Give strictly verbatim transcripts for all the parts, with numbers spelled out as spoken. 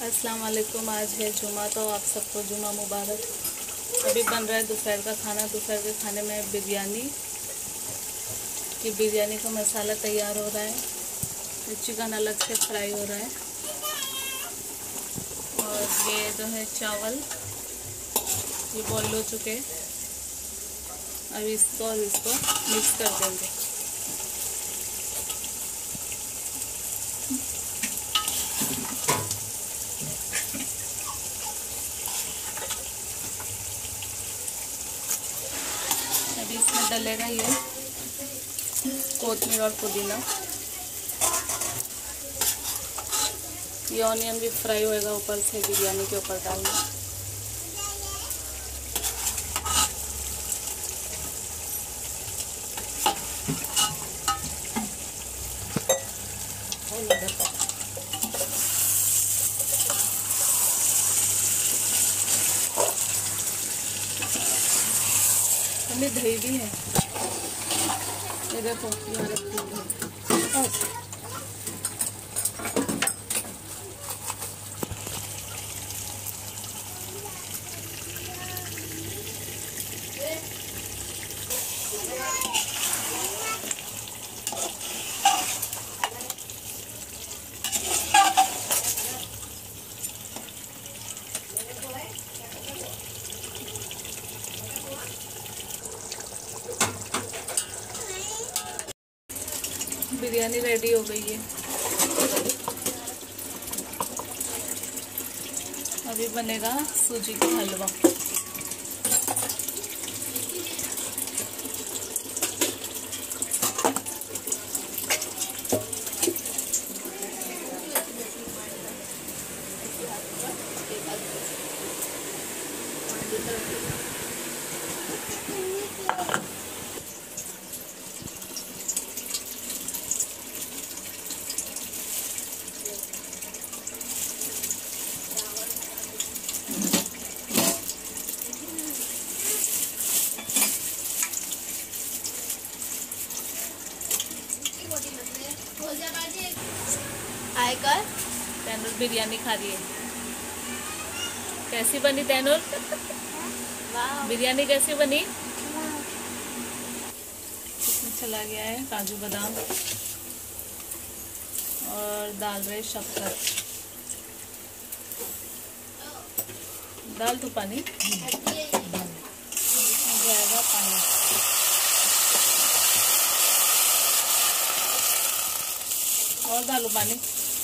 अस्सलाम वालेकुम। आज है जुमा, तो आप सबको जुमा मुबारक। अभी बन रहा है दोपहर का खाना। दोपहर के खाने में बिरयानी की बिरयानी का मसाला तैयार हो रहा है। चिकन अलग से फ्राई हो रहा है और ये जो है चावल ये बॉईल हो चुके हैं। अभी इसको और इसको मिक्स कर देंगे। अभी इसमें डलेगा ये कोथिमीर और पुदीना। ये ऑनियन भी फ्राई होएगा ऊपर से बिरयानी के ऊपर डालना। हमें दही भी है, ये देखो यहाँ रखी है। बिरयानी रेडी हो गई है। अभी बनेगा सूजी का हलवा। आयकर तैनूर बिरयानी खा रही है। कैसी बनी तैनूर? बिरयानी कैसी बनी? इसमें चला गया है काजू बादाम और डाल रहे शक्कर। डाल तो पानी जाएगा पानी। और डालो पानी।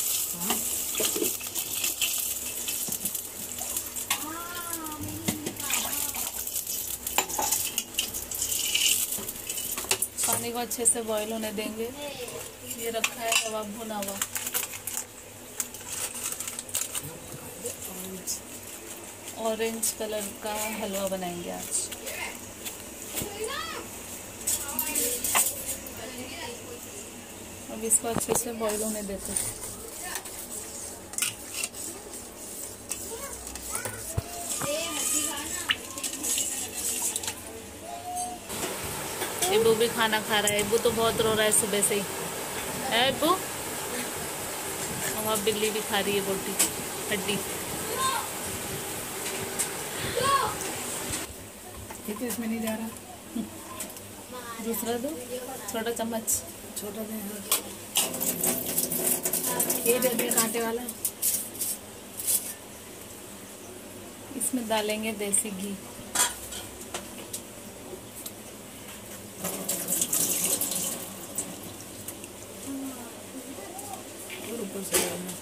पानी को अच्छे से बॉईल होने देंगे। ये रखा है कबाब भुना हुआ। ऑरेंज कलर का हलवा बनाएंगे आज। अब इसको अच्छे से बॉईल होने देते हैं। इब्बू भी खाना खा रहा है। इब्बू तो बहुत रो रहा है सुबह से ही। है इब्बू? वहाँ बिल्ली भी खा रही है बोटी हड्डी। ये तो इसमें नहीं जा रहा। दूसरा दो, छोटा चम्मच। छोटा दे, ये दे दे कांटे वाला। इसमें डालेंगे देसी घी। और ऊपर से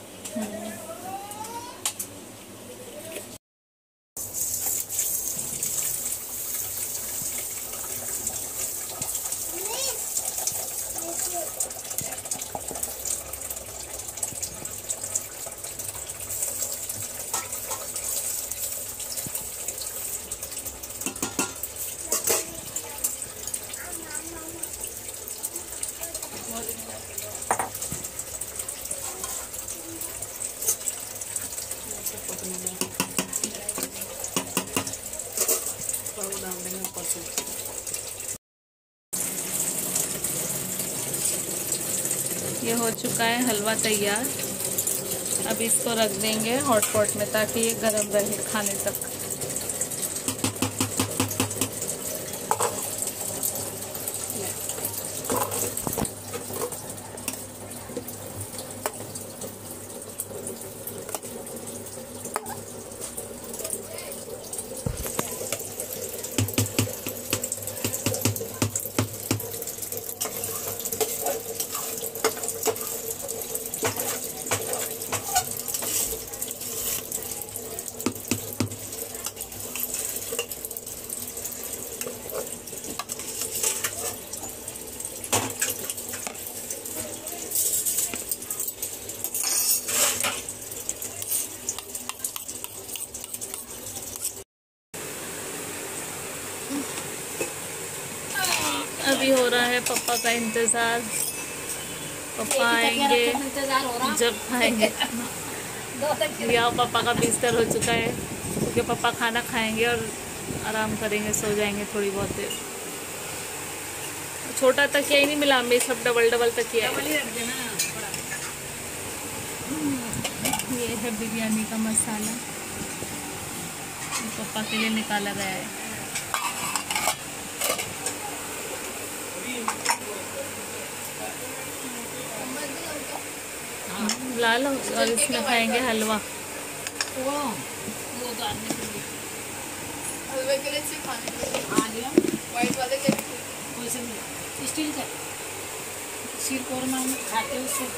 डाल देंगे ऊपर से। ये हो चुका है हलवा तैयार। अब इसको रख देंगे हॉट पॉट में ताकि ये गर्म रहे खाने तक। अभी हो रहा है पापा का इंतजार। पापा आएंगे जब खाएंगे। या पापा का बिस्तर हो चुका है क्योंकि पापा खाना खाएंगे और आराम करेंगे, सो जाएंगे थोड़ी बहुत देर। छोटा तकिया ही नहीं मिला हमें, सब डबल डबल तकिया है। ये है बिरयानी का मसाला, पापा के लिए निकाला गया है। लाल और इसमें खाएंगे हलवा। वो वो तो आदमी के लिए हलवे के लिए सिर्फ खाने के लिए आ लिया व्हाइट वाले के वैसे नहीं स्टील का शीर कोरमा में खाते हैं उसको।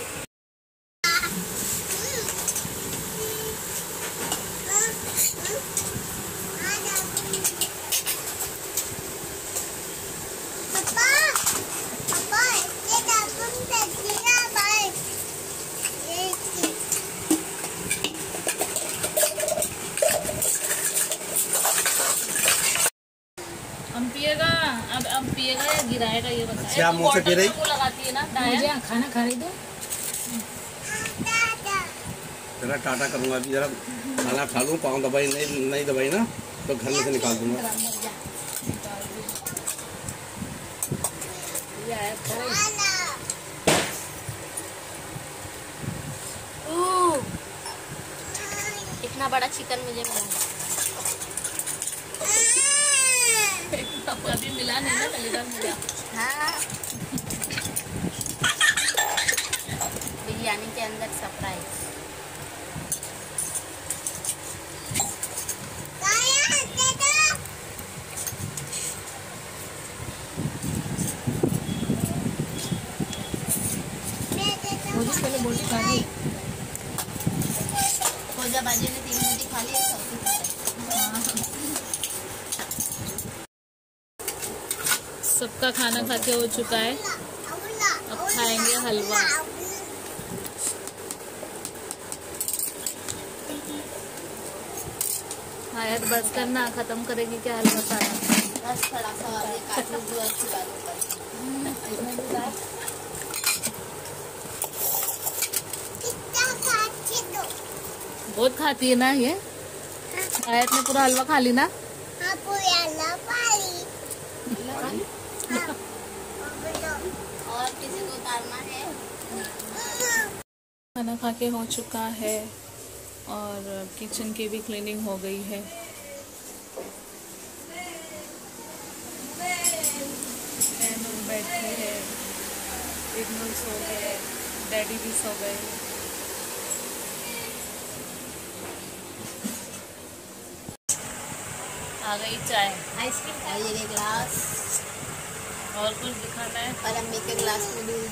हम पिएगा अब अब पिएगा या गिराएगा ये बताइए। अच्छा, मुंह से पी रही? को लगाती है ना मुझे दाया। खाना खा रही दो। जरा टाटा करूँगा अभी, जरा खाना खा लूँ। पाँव दबाई नहीं नहीं दबाई ना तो घर में से निकाल दूँगा। इतना बड़ा चिकन मुझे मिला। अभी मिला नहीं ना, पहली बार मिला। हाँ बिरयानी के अंदर सरप्राइज। मुझे पहले बोल खा ली। खोजा बाजी ने तीन रोटी खा ली। सबका खाना खा के हो चुका है, अब खाएंगे हलवा। आयत बस करना, खत्म करेगी क्या हलवा सारा? बस थोड़ा सा और ये काट लो अच्छी बात है। बहुत खाती है ना ये। आयत ने पूरा हलवा खा ली ना। और किसी को उतारना है? खाना खा के हो चुका है और किचन की भी क्लीनिंग हो गई है। नूर बैठी है, इग्नूर सो गए, डैडी भी सो गए। आ गई चाय आइसक्रीम खाइए एक गिलास और कुछ दिखाना है। और अम्मी के गिलास में दूध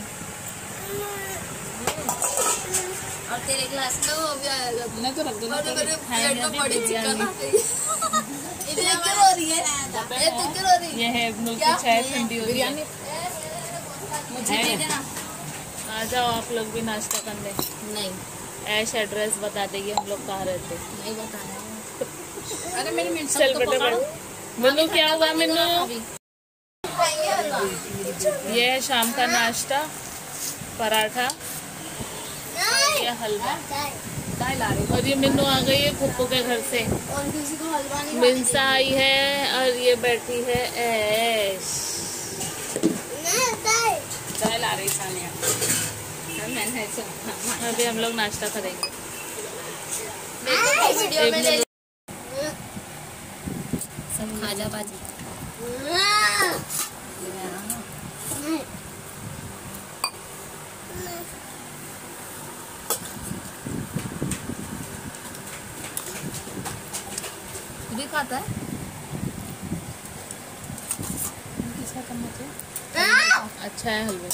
और तेरे गिलास में वो भी आएगा। मैं तो रख दूंगा। मेरे मेरे खाएंगे प्लेट में अभी बड़ी चिकन बिरयानी। आ गई। ये क्या हो रही है? ये तू क्या हो रही है? ये है इग्नूर की चाय ठंडी हो रही है। बिरयानी मुझे दे देना। आ जाओ आप लोग भी नाश्ता करने। नहीं ऐश एड्रेस बता देगी हम लोग कहाँ रहते। नहीं बताना। अरे मेरी मिर्च चल बेटे बड़े। मन्नू क्या हुआ मन्नू? खाएंगे हलवा। ये है शाम का नाश्ता, पराठा, ये हलवा। दाल ला रही। और ये मिन्नू आ गई है फुप्पू के घर से। और किसी को हलवा नहीं मिंसा आई है और ये बैठी है ऐश। दाल ला रही सानिया। मैंने ऐसे अभी हम लोग नाश्ता करेंगे। वीडियो में ले सब खाजा बाजी। तू भी खाता है? किसका चम्मच है? अच्छा है हलवे।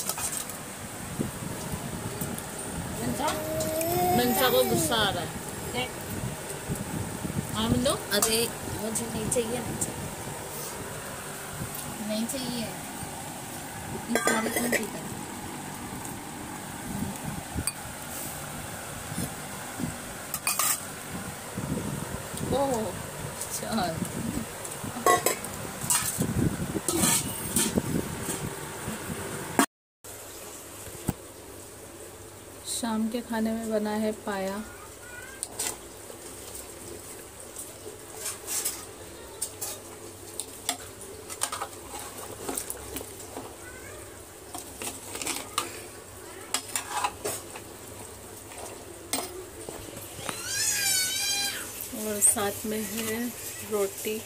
मंचा? मंचा को गुस्सा आ रहा है। हाँ मिलो। अरे मुझे नहीं चाहिए, नहीं चाहिए, नहीं चाहिए। इतनी सारी कौन पीता है? ओह चल। शाम के खाने में बना है पाया। और साथ में है रोटी।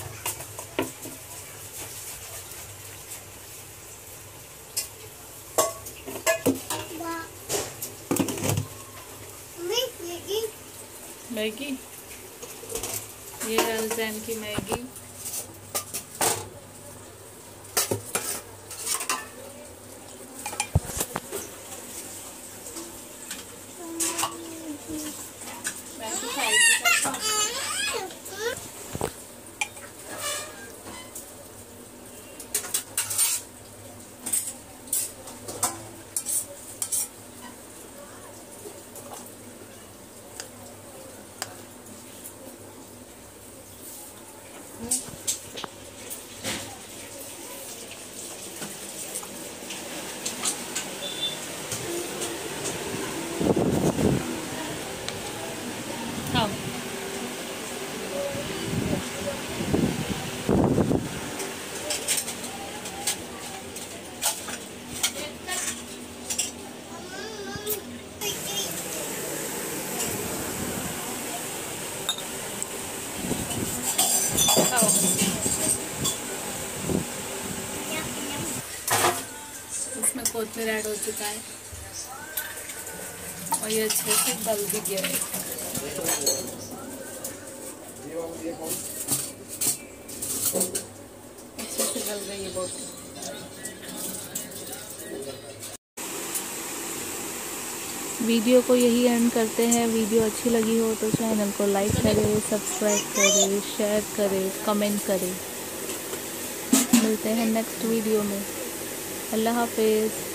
मैगी, ये है अलजैन की मैगी। मैगी खाएगी पापा। खाओ। खाओ। इसमें कोथिंबीर ऐड हो चुका है और ये अच्छे से गल भी गया है। अच्छे से गल गई है बहुत। वीडियो को यही एंड करते हैं। वीडियो अच्छी लगी हो तो चैनल को लाइक करें, सब्सक्राइब करें, शेयर करें, कमेंट करें। मिलते हैं नेक्स्ट वीडियो में। अल्लाह हाफिज़।